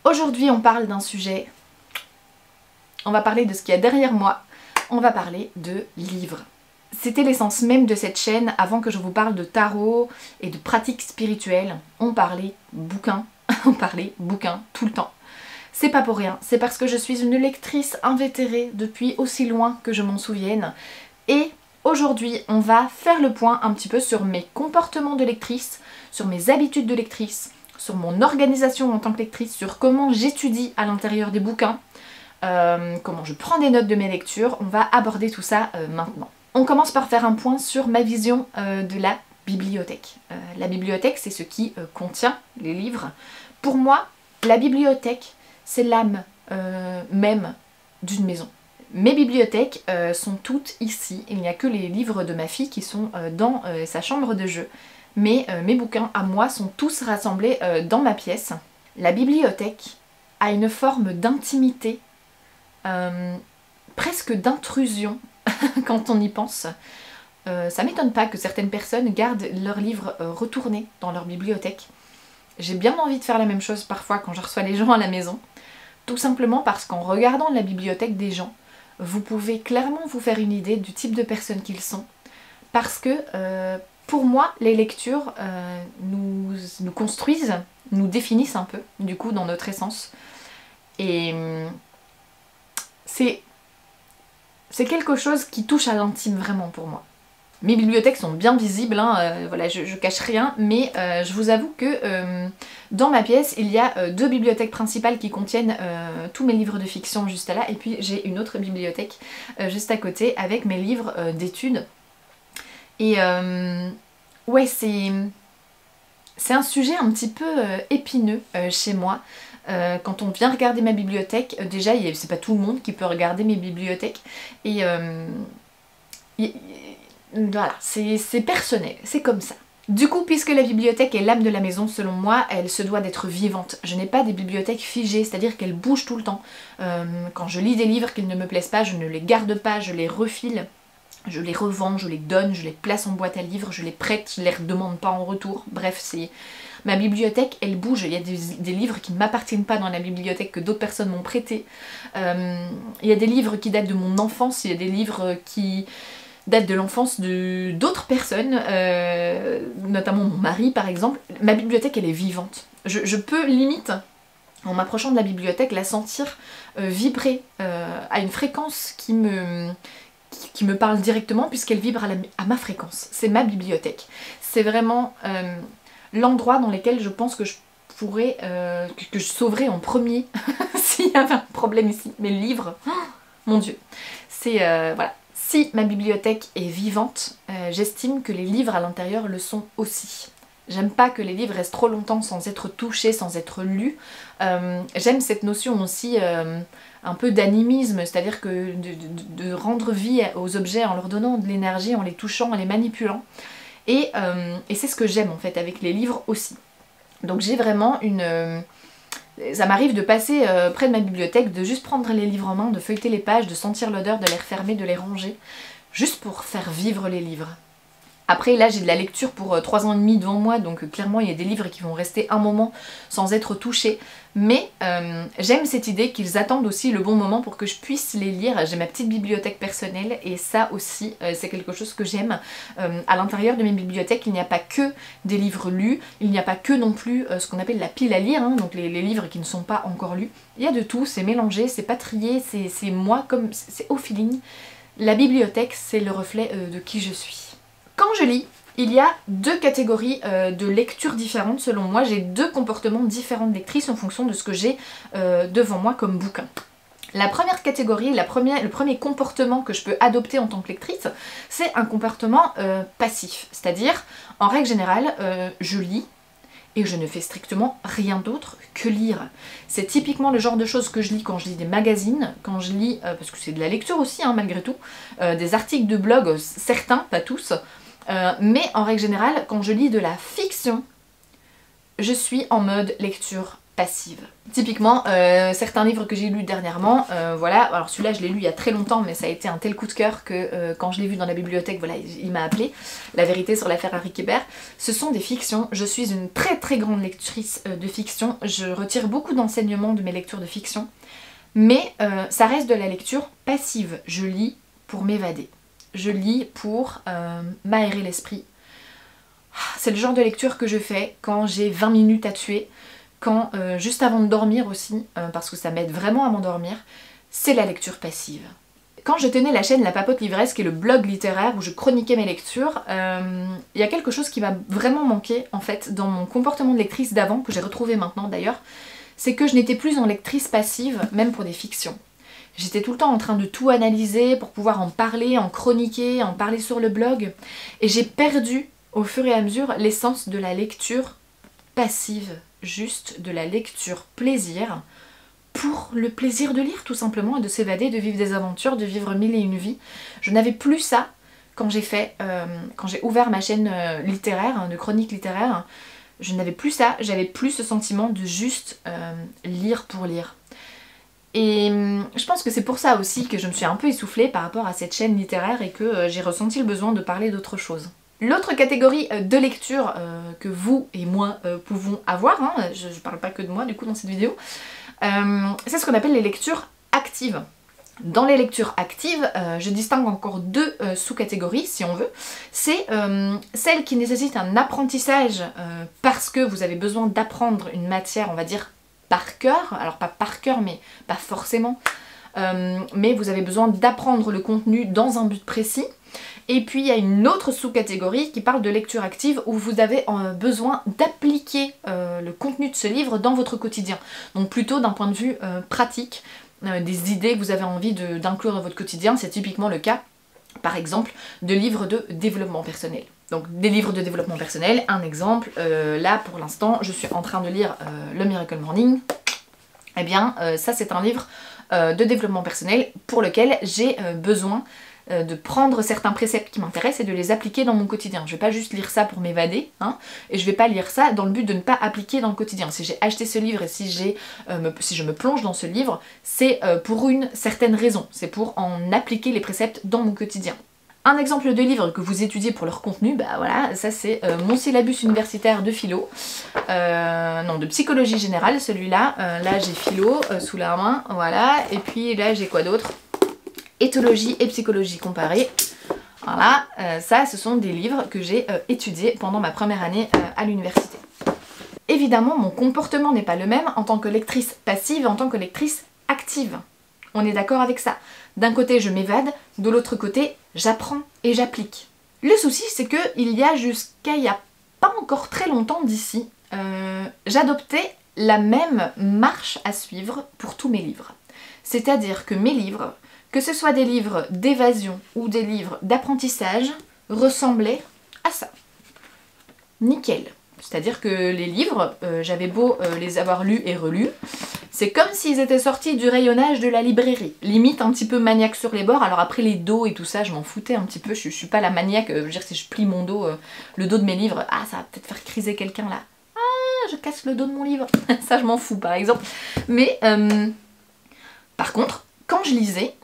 Aujourd'hui on parle d'un sujet, on va parler de ce qu'il y a derrière moi, on va parler de livres. C'était l'essence même de cette chaîne avant que je vous parle de tarot et de pratiques spirituelles. On parlait bouquins, on parlait bouquins tout le temps. C'est pas pour rien, c'est parce que je suis une lectrice invétérée depuis aussi loin que je m'en souvienne. Et aujourd'hui, on va faire le point un petit peu sur mes comportements de lectrice, sur mes habitudes de lectrice, sur mon organisation en tant que lectrice, sur comment j'étudie à l'intérieur des bouquins, comment je prends des notes de mes lectures. On va aborder tout ça maintenant. On commence par faire un point sur ma vision de la bibliothèque. La bibliothèque, c'est ce qui contient les livres. Pour moi, la bibliothèque, c'est l'âme même d'une maison. Mes bibliothèques sont toutes ici. Il n'y a que les livres de ma fille qui sont dans sa chambre de jeu. Mais mes bouquins à moi sont tous rassemblés dans ma pièce. La bibliothèque a une forme d'intimité, presque d'intrusion quand on y pense. Ça m'étonne pas que certaines personnes gardent leurs livres retournés dans leur bibliothèque. J'ai bien envie de faire la même chose parfois quand je reçois les gens à la maison. Tout simplement parce qu'en regardant la bibliothèque des gens, vous pouvez clairement vous faire une idée du type de personnes qu'ils sont. Parce que pour moi, les lectures nous construisent, nous définissent un peu, du coup, dans notre essence. Et c'est quelque chose qui touche à l'intime vraiment pour moi. Mes bibliothèques sont bien visibles, hein, voilà, je cache rien, mais je vous avoue que dans ma pièce, il y a deux bibliothèques principales qui contiennent tous mes livres de fiction juste là, et puis j'ai une autre bibliothèque juste à côté avec mes livres d'études. Et ouais, c'est un sujet un petit peu épineux chez moi. Quand on vient regarder ma bibliothèque, déjà c'est pas tout le monde qui peut regarder mes bibliothèques, et voilà, c'est personnel, c'est comme ça. Du coup, puisque la bibliothèque est l'âme de la maison, selon moi, elle se doit d'être vivante. Je n'ai pas des bibliothèques figées, c'est-à-dire qu'elles bougent tout le temps. Quand je lis des livres qui ne me plaisent pas, je ne les garde pas, je les refile. Je les revends, je les donne, je les place en boîte à livres, je les prête, je les redemande pas en retour. Bref, c'est... Ma bibliothèque, elle bouge. Il y a des livres qui ne m'appartiennent pas dans la bibliothèque que d'autres personnes m'ont prêté. Il y a des livres qui datent de mon enfance, il y a des livres qui datent de l'enfance d'autres personnes, notamment mon mari par exemple. Ma bibliothèque, elle est vivante. Je peux limite, en m'approchant de la bibliothèque, la sentir vibrer à une fréquence qui me parle directement, puisqu'elle vibre à ma fréquence. C'est ma bibliothèque. C'est vraiment l'endroit dans lequel je pense que je pourrais, que je sauverais en premier s'il y avait un problème ici. Mes livres, oh, mon Dieu. C'est, voilà. Si ma bibliothèque est vivante, j'estime que les livres à l'intérieur le sont aussi. J'aime pas que les livres restent trop longtemps sans être touchés, sans être lus. J'aime cette notion aussi un peu d'animisme, c'est-à-dire que de rendre vie aux objets en leur donnant de l'énergie, en les touchant, en les manipulant. Et c'est ce que j'aime en fait avec les livres aussi. Donc j'ai vraiment une... Ça m'arrive de passer près de ma bibliothèque, de juste prendre les livres en main, de feuilleter les pages, de sentir l'odeur, de les refermer, de les ranger, juste pour faire vivre les livres. Après là j'ai de la lecture pour 3 ans et demi devant moi, donc clairement il y a des livres qui vont rester un moment sans être touchés, mais j'aime cette idée qu'ils attendent aussi le bon moment pour que je puisse les lire. J'ai ma petite bibliothèque personnelle et ça aussi c'est quelque chose que j'aime. À l'intérieur de mes bibliothèques il n'y a pas que des livres lus, il n'y a pas que non plus ce qu'on appelle la pile à lire, hein, donc les livres qui ne sont pas encore lus. Il y a de tout, c'est mélangé, c'est pas trié, c'est moi, comme c'est au feeling. La bibliothèque c'est le reflet de qui je suis. Quand je lis, il y a deux catégories de lectures différentes selon moi. J'ai deux comportements différents de lectrice en fonction de ce que j'ai devant moi comme bouquin. La première catégorie, le premier comportement que je peux adopter en tant que lectrice, c'est un comportement passif. C'est-à-dire, en règle générale, je lis et je ne fais strictement rien d'autre que lire. C'est typiquement le genre de choses que je lis quand je lis des magazines, quand je lis, parce que c'est de la lecture aussi hein, malgré tout, des articles de blog, certains, pas tous, mais en règle générale, quand je lis de la fiction, je suis en mode lecture passive. Typiquement, certains livres que j'ai lus dernièrement, voilà, alors celui-là je l'ai lu il y a très longtemps, mais ça a été un tel coup de cœur que quand je l'ai vu dans la bibliothèque, voilà, il m'a appelé, La vérité sur l'affaire Harry Kéber. Ce sont des fictions, je suis une très très grande lectrice de fiction, je retire beaucoup d'enseignements de mes lectures de fiction, mais ça reste de la lecture passive, je lis pour m'évader, je lis pour m'aérer l'esprit. C'est le genre de lecture que je fais quand j'ai 20 minutes à tuer, quand juste avant de dormir aussi, parce que ça m'aide vraiment à m'endormir, c'est la lecture passive. Quand je tenais la chaîne La Papote Livresque, qui est le blog littéraire où je chroniquais mes lectures, il y a quelque chose qui m'a vraiment manqué en fait dans mon comportement de lectrice d'avant, que j'ai retrouvé maintenant d'ailleurs, c'est que je n'étais plus en lectrice passive, même pour des fictions. J'étais tout le temps en train de tout analyser pour pouvoir en parler, en chroniquer, en parler sur le blog, et j'ai perdu au fur et à mesure l'essence de la lecture passive, juste de la lecture plaisir, pour le plaisir de lire tout simplement, et de s'évader, de vivre des aventures, de vivre mille et une vies. Je n'avais plus ça quand j'ai ouvert ma chaîne littéraire, de chronique littéraire. Je n'avais plus ça, j'avais plus ce sentiment de juste lire pour lire. Et je pense que c'est pour ça aussi que je me suis un peu essoufflée par rapport à cette chaîne littéraire et que j'ai ressenti le besoin de parler d'autre chose. L'autre catégorie de lecture que vous et moi pouvons avoir, hein, je parle pas que de moi du coup dans cette vidéo, c'est ce qu'on appelle les lectures actives. Dans les lectures actives, je distingue encore deux sous-catégories si on veut. C'est celles qui nécessitent un apprentissage parce que vous avez besoin d'apprendre une matière, on va dire, par cœur. Alors pas par cœur, mais pas forcément. Mais vous avez besoin d'apprendre le contenu dans un but précis. Et puis il y a une autre sous-catégorie qui parle de lecture active où vous avez besoin d'appliquer le contenu de ce livre dans votre quotidien. Donc plutôt d'un point de vue pratique, des idées que vous avez envie d'inclure dans votre quotidien. C'est typiquement le cas, par exemple, de livres de développement personnel. Donc des livres de développement personnel, un exemple, là pour l'instant je suis en train de lire le Miracle Morning. Eh bien ça c'est un livre de développement personnel pour lequel j'ai besoin de prendre certains préceptes qui m'intéressent et de les appliquer dans mon quotidien. Je vais pas juste lire ça pour m'évader, hein, et je vais pas lire ça dans le but de ne pas appliquer dans le quotidien. Si j'ai acheté ce livre et si je me plonge dans ce livre, c'est pour une certaine raison, c'est pour en appliquer les préceptes dans mon quotidien. Un exemple de livre que vous étudiez pour leur contenu, bah voilà, ça c'est mon syllabus universitaire de philo, non de psychologie générale celui-là, là j'ai philo sous la main, voilà, et puis là j'ai quoi d'autre ? Éthologie et psychologie comparée. Voilà, ça ce sont des livres que j'ai étudiés pendant ma première année à l'université. Évidemment, mon comportement n'est pas le même en tant que lectrice passive et en tant que lectrice active. On est d'accord avec ça. D'un côté je m'évade, de l'autre côté j'apprends et j'applique. Le souci c'est que il y a jusqu'à il y a pas encore très longtemps d'ici, j'adoptais la même marche à suivre pour tous mes livres. C'est-à-dire que mes livres, que ce soit des livres d'évasion ou des livres d'apprentissage, ressemblaient à ça. Nickel. C'est-à-dire que les livres, j'avais beau les avoir lus et relus, c'est comme s'ils étaient sortis du rayonnage de la librairie. Limite un petit peu maniaque sur les bords, alors après les dos et tout ça, je m'en foutais un petit peu, je suis pas la maniaque, je veux dire si je plie mon dos, le dos de mes livres, ah ça va peut-être faire criser quelqu'un là. Ah, je casse le dos de mon livre, ça je m'en fous par exemple. Mais par contre, quand je lisais,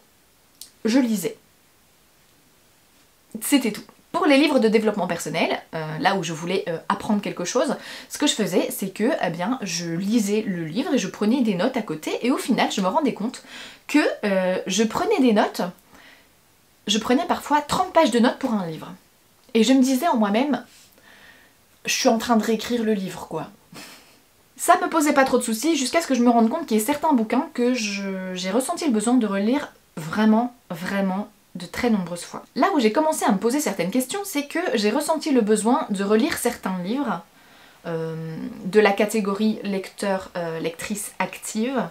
c'était tout. Pour les livres de développement personnel, là où je voulais apprendre quelque chose, ce que je faisais, c'est que eh bien, je lisais le livre et je prenais des notes à côté, et au final, je me rendais compte que je prenais des notes, je prenais parfois 30 pages de notes pour un livre. Et je me disais en moi-même, je suis en train de réécrire le livre, quoi. Ça me posait pas trop de soucis jusqu'à ce que je me rende compte qu'il y ait certains bouquins que j'ai ressenti le besoin de relire vraiment de très nombreuses fois. Là où j'ai commencé à me poser certaines questions, c'est que j'ai ressenti le besoin de relire certains livres de la catégorie lectrice active.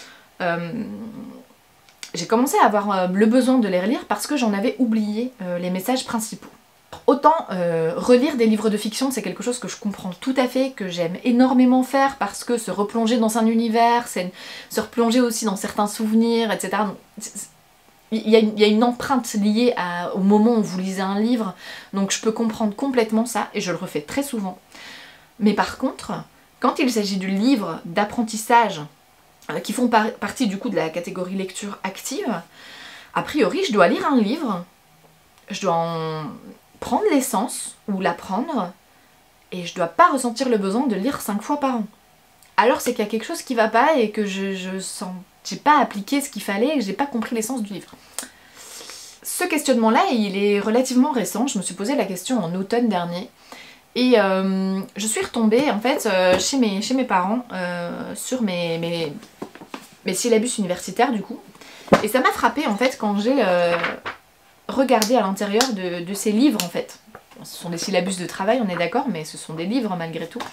J'ai commencé à avoir le besoin de les relire parce que j'en avais oublié les messages principaux. Autant relire des livres de fiction, c'est quelque chose que je comprends tout à fait, que j'aime énormément faire parce que se replonger dans un univers, c'est se replonger aussi dans certains souvenirs, etc. Il y a une empreinte liée au moment où vous lisez un livre, donc je peux comprendre complètement ça, et je le refais très souvent. Mais par contre, Quand il s'agit de livres d'apprentissage qui font partie du coup de la catégorie lecture active, a priori je dois lire un livre, je dois en prendre l'essence ou l'apprendre et je dois pas ressentir le besoin de lire 5 fois par an. Alors c'est qu'il y a quelque chose qui va pas et que je sens, j'ai pas appliqué ce qu'il fallait et que j'ai pas compris l'essence du livre. Ce questionnement-là, il est relativement récent, je me suis posé la question en automne dernier. Et je suis retombée en fait chez mes parents sur mes syllabus universitaires du coup. Et ça m'a frappée en fait quand j'ai regardé à l'intérieur de ces livres en fait. Bon, ce sont des syllabus de travail, on est d'accord, mais ce sont des livres malgré tout.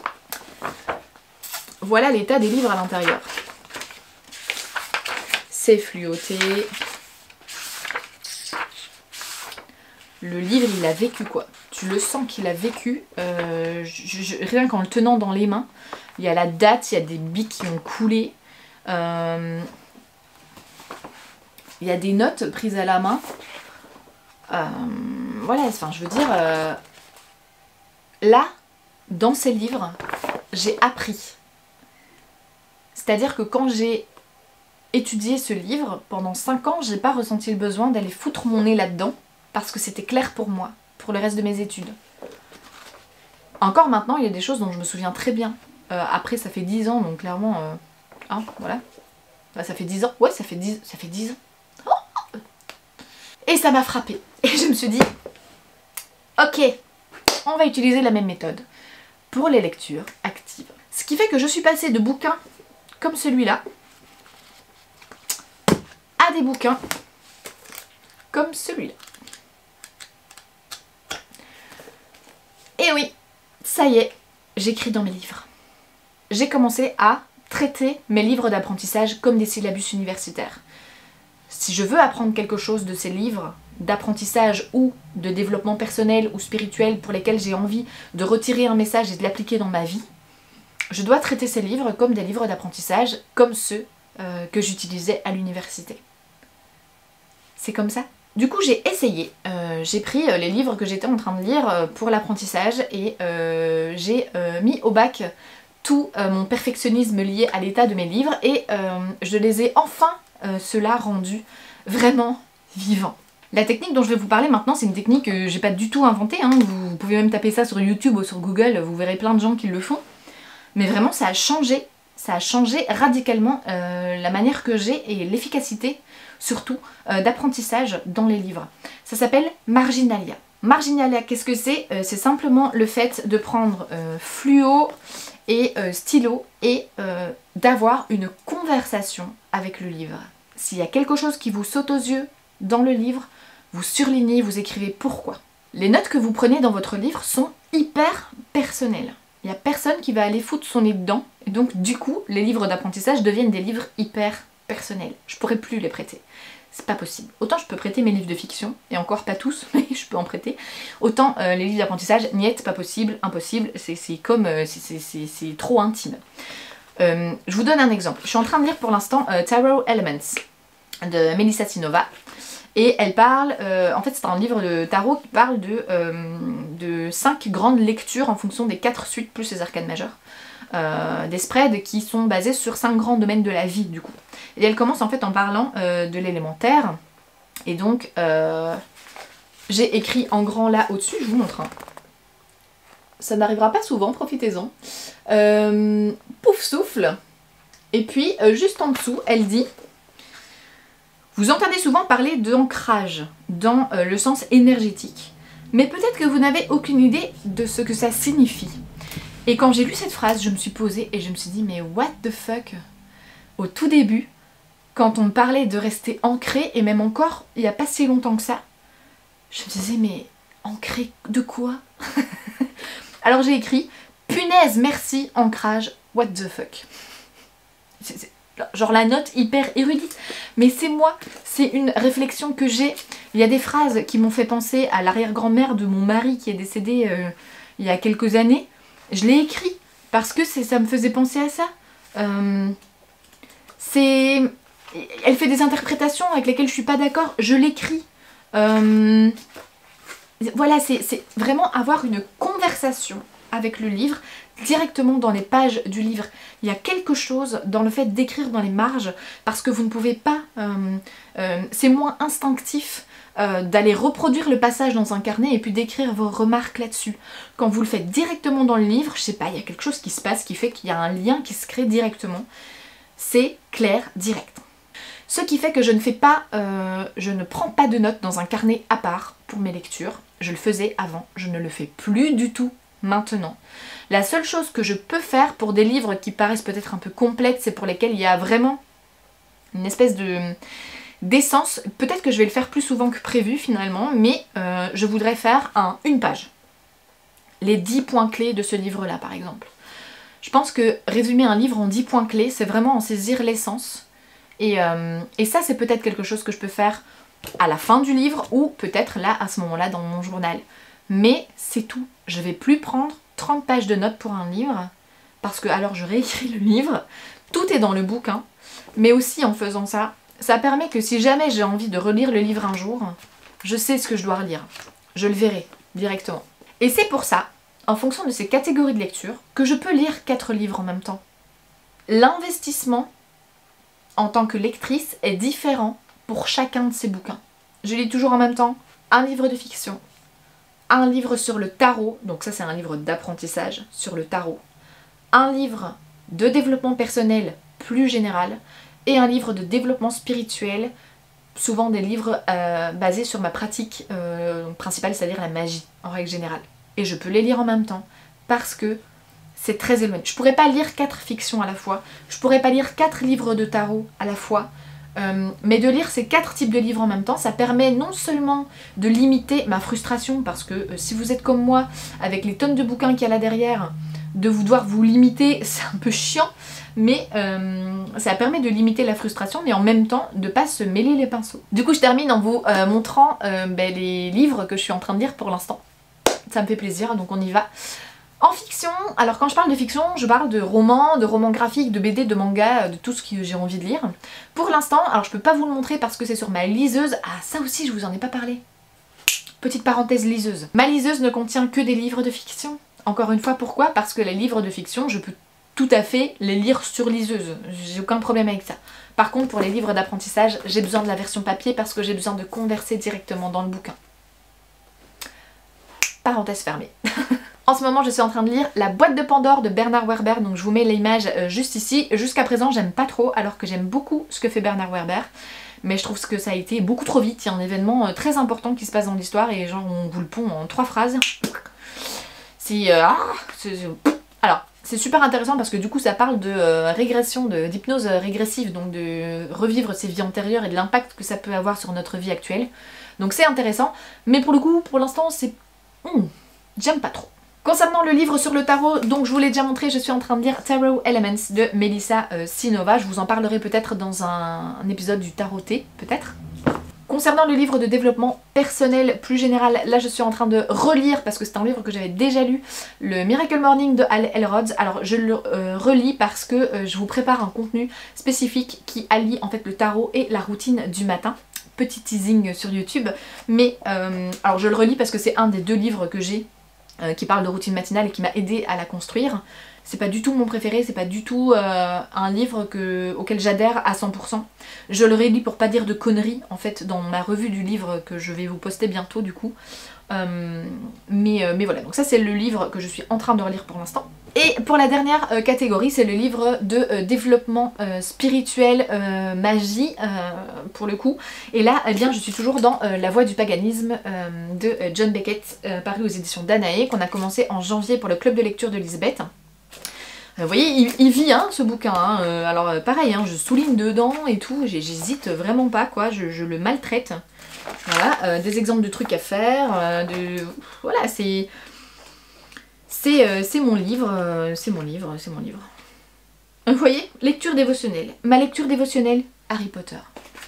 Voilà l'état des livres à l'intérieur. C'est fluoté. Le livre, il a vécu quoi. Tu le sens qu'il a vécu. Rien qu'en le tenant dans les mains, il y a la date, il y a des billes qui ont coulé. Il y a des notes prises à la main. Voilà, enfin je veux dire, là, dans ces livres, j'ai appris. C'est-à-dire que quand j'ai étudié ce livre, pendant 5 ans, j'ai pas ressenti le besoin d'aller foutre mon nez là-dedans, parce que c'était clair pour moi, pour le reste de mes études. Encore maintenant, il y a des choses dont je me souviens très bien. Après, ça fait 10 ans, donc clairement, hein, voilà. Bah, ça fait 10 ans, ouais, ça fait 10 ans. Oh, et ça m'a frappée. Et je me suis dit, ok, on va utiliser la même méthode pour les lectures actives. Ce qui fait que je suis passée de bouquins comme celui-là à des bouquins comme celui-là. Et oui, ça y est, j'écris dans mes livres. J'ai commencé à traiter mes livres d'apprentissage comme des syllabus universitaires. Si je veux apprendre quelque chose de ces livres d'apprentissage ou de développement personnel ou spirituel pour lesquels j'ai envie de retirer un message et de l'appliquer dans ma vie, je dois traiter ces livres comme des livres d'apprentissage, comme ceux que j'utilisais à l'université. C'est comme ça. Du coup j'ai essayé, j'ai pris les livres que j'étais en train de lire pour l'apprentissage et j'ai mis au bac tout mon perfectionnisme lié à l'état de mes livres et je les ai enfin, ceux-là, rendus vraiment vivants. La technique dont je vais vous parler maintenant, c'est une technique que j'ai pas du tout inventée, hein. Vous pouvez même taper ça sur YouTube ou sur Google, vous verrez plein de gens qui le font. Mais vraiment ça a changé radicalement la manière que j'ai et l'efficacité surtout d'apprentissage dans les livres. Ça s'appelle Marginalia. Marginalia, qu'est-ce que c'est? C'est simplement le fait de prendre fluo et stylo et d'avoir une conversation avec le livre. S'il y a quelque chose qui vous saute aux yeux dans le livre, vous surlignez, vous écrivez pourquoi. Les notes que vous prenez dans votre livre sont hyper personnelles. Il n'y a personne qui va aller foutre son nez dedans, et donc du coup, les livres d'apprentissage deviennent des livres hyper personnels. Je pourrais plus les prêter. C'est pas possible. Autant je peux prêter mes livres de fiction, et encore pas tous, mais je peux en prêter. Autant les livres d'apprentissage, niet, pas possible, impossible, c'est comme, c'est trop intime. Je vous donne un exemple. Je suis en train de lire pour l'instant Tarot Elements de Melissa Sinova. Et elle parle, en fait c'est un livre de tarot qui parle de 5 grandes lectures en fonction des 4 suites plus les arcanes majeures. Des spreads qui sont basés sur 5 grands domaines de la vie du coup. Et elle commence en fait en parlant de l'élémentaire. Et donc j'ai écrit en grand là au-dessus, je vous montre. Hein. Ça n'arrivera pas souvent, profitez-en. Pouf souffle. Et puis juste en dessous, elle dit: vous entendez souvent parler d'ancrage dans le sens énergétique, mais peut-être que vous n'avez aucune idée de ce que ça signifie. Et quand j'ai lu cette phrase, je me suis posée et je me suis dit mais what the fuck? Au tout début, quand on me parlait de rester ancré, et même encore il n'y a pas si longtemps que ça, je me disais mais ancré de quoi? Alors j'ai écrit punaise merci ancrage, what the fuck. Genre la note hyper érudite, mais c'est moi, c'est une réflexion que j'ai. Il y a des phrases qui m'ont fait penser à l'arrière-grand-mère de mon mari qui est décédé il y a quelques années. Je l'ai écrit parce que ça me faisait penser à ça. Elle fait des interprétations avec lesquelles je suis pas d'accord, je l'écris. Voilà, c'est vraiment avoir une conversation avec le livre, directement dans les pages du livre. Il y a quelque chose dans le fait d'écrire dans les marges, parce que vous ne pouvez pas... c'est moins instinctif d'aller reproduire le passage dans un carnet et puis d'écrire vos remarques là-dessus. Quand vous le faites directement dans le livre, je sais pas, il y a quelque chose qui se passe qui fait qu'il y a un lien qui se crée directement. C'est clair, direct. Ce qui fait que je ne prends pas de notes dans un carnet à part pour mes lectures. Je le faisais avant, je ne le fais plus du tout maintenant. La seule chose que je peux faire pour des livres qui paraissent peut-être un peu complexes et pour lesquels il y a vraiment une espèce d'essence, peut-être que je vais le faire plus souvent que prévu finalement, mais je voudrais faire une page. Les 10 points clés de ce livre-là par exemple. Je pense que résumer un livre en 10 points clés, c'est vraiment en saisir l'essence. Et ça, c'est peut-être quelque chose que je peux faire à la fin du livre ou peut-être là, à ce moment-là, dans mon journal. Mais c'est tout. Je vais plus prendre 30 pages de notes pour un livre parce que alors je réécris le livre. Tout est dans le bouquin. Mais aussi en faisant ça, ça permet que si jamais j'ai envie de relire le livre un jour, je sais ce que je dois relire. Je le verrai directement. Et c'est pour ça, en fonction de ces catégories de lecture, que je peux lire 4 livres en même temps. L'investissement en tant que lectrice est différent pour chacun de ces bouquins. Je lis toujours en même temps un livre de fiction, un livre sur le tarot, donc ça c'est un livre d'apprentissage sur le tarot, un livre de développement personnel plus général et un livre de développement spirituel, souvent des livres basés sur ma pratique principale, c'est-à-dire la magie en règle générale. Et je peux les lire en même temps parce que c'est très éloigné. Je pourrais pas lire 4 fictions à la fois, je pourrais pas lire 4 livres de tarot à la fois, mais de lire ces 4 types de livres en même temps, ça permet non seulement de limiter ma frustration, parce que si vous êtes comme moi, avec les tonnes de bouquins qu'il y a là derrière, de devoir vous limiter, c'est un peu chiant, mais ça permet de limiter la frustration, mais en même temps de pas se mêler les pinceaux. Du coup je termine en vous montrant les livres que je suis en train de lire pour l'instant. Ça me fait plaisir, donc on y va. En fiction, alors quand je parle de fiction, je parle de romans graphiques, de BD, de manga, de tout ce que j'ai envie de lire. Pour l'instant, alors je peux pas vous le montrer parce que c'est sur ma liseuse. Ah, ça aussi je vous en ai pas parlé. Petite parenthèse liseuse. Ma liseuse ne contient que des livres de fiction. Encore une fois, pourquoi? Parce que les livres de fiction, je peux tout à fait les lire sur liseuse. J'ai aucun problème avec ça. Par contre, pour les livres d'apprentissage, j'ai besoin de la version papier parce que j'ai besoin de converser directement dans le bouquin. Parenthèse fermée. En ce moment, je suis en train de lire La boîte de Pandore de Bernard Werber, donc je vous mets l'image juste ici. Jusqu'à présent, j'aime pas trop, alors que j'aime beaucoup ce que fait Bernard Werber. Mais je trouve que ça a été beaucoup trop vite. Il y a un événement très important qui se passe dans l'histoire et genre on vous le pond en 3 phrases. Alors, c'est super intéressant parce que du coup ça parle de régression, d'hypnose régressive, donc de revivre ses vies antérieures et de l'impact que ça peut avoir sur notre vie actuelle. Donc c'est intéressant, mais pour le coup, pour l'instant, c'est... j'aime pas trop. Concernant le livre sur le tarot, donc je vous l'ai déjà montré, je suis en train de lire Tarot Elements de Melissa Sinova. Je vous en parlerai peut-être dans un épisode du taroté, peut-être. Concernant le livre de développement personnel plus général, là je suis en train de relire, parce que c'est un livre que j'avais déjà lu, le Miracle Morning de Hal Elrod. Alors je le relis parce que je vous prépare un contenu spécifique qui allie en fait le tarot et la routine du matin. Petit teasing sur YouTube, mais alors je le relis parce que c'est un des 2 livres que j'ai qui parle de routine matinale et qui m'a aidé à la construire. C'est pas du tout mon préféré, c'est pas du tout un livre auquel j'adhère à 100%. Je le relis pour pas dire de conneries en fait dans ma revue du livre que je vais vous poster bientôt du coup. Mais voilà, donc ça c'est le livre que je suis en train de relire pour l'instant. Et pour la dernière catégorie, c'est le livre de développement spirituel, magie pour le coup. Et là, eh bien, je suis toujours dans La Voie du paganisme de John Beckett, paru aux éditions Danae, qu'on a commencé en janvier pour le club de lecture de Lisbeth. Vous voyez, il vit hein, ce bouquin, hein. Alors pareil, hein, je souligne dedans et tout, j'hésite vraiment pas quoi, je le maltraite. Voilà, des exemples de trucs à faire, voilà, c'est mon livre, c'est mon livre. Vous voyez, lecture dévotionnelle. Ma lecture dévotionnelle, Harry Potter.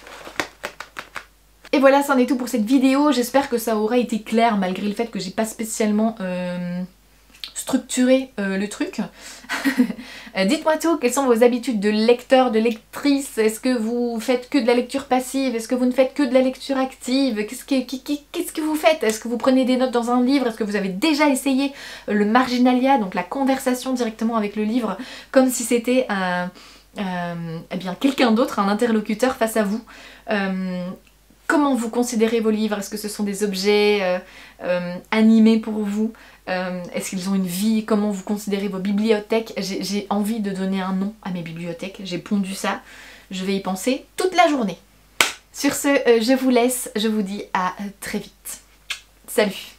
Et voilà, c'en est tout pour cette vidéo, j'espère que ça aura été clair malgré le fait que j'ai pas spécialement structurer le truc. Dites-moi tout, quelles sont vos habitudes de lecteur, de lectrice? Est-ce que vous faites que de la lecture passive? Est-ce que vous ne faites que de la lecture active? Qu'est-ce que vous faites? Est-ce que vous prenez des notes dans un livre? Est-ce que vous avez déjà essayé le marginalia, donc la conversation directement avec le livre, comme si c'était eh bien quelqu'un d'autre, un interlocuteur face à vous? Comment vous considérez vos livres? Est-ce que ce sont des objets animés pour vous? Est-ce qu'ils ont une vie? Comment vous considérez vos bibliothèques? J'ai envie de donner un nom à mes bibliothèques, j'ai pondu ça, je vais y penser toute la journée. Sur ce, je vous laisse, je vous dis à très vite. Salut!